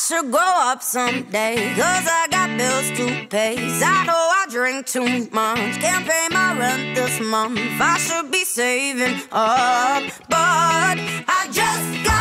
should grow up someday, 'cause I got bills to pay. I know I drink too much, can't pay my rent this month. I should be saving up, but I just got